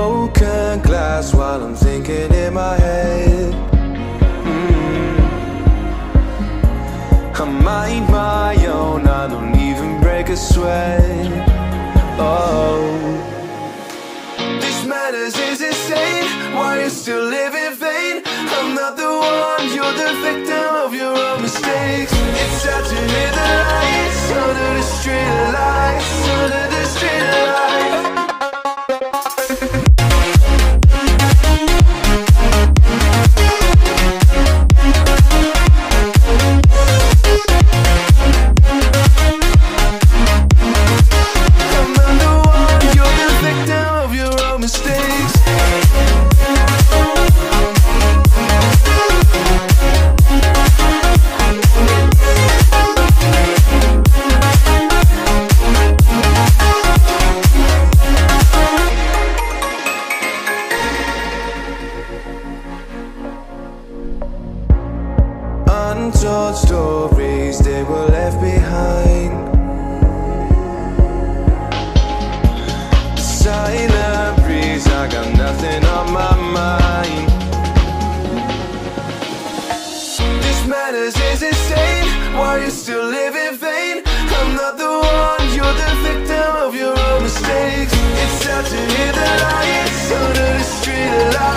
broken glass while I'm thinking in my head. I mind my own, I don't even break a sweat. Oh, this madness is insane. Why you still live in vain? I'm not the one, you're the victim of your own mistakes. It's sad to hear the lights under the street lights, under the street lights. Untold stories, they were left behind. Silent breeze, I got nothing on my mind. This madness is insane. Why you still live in vain? I'm not the one, you're the victim of your own mistakes. It's sad to hear the lights under the street lights.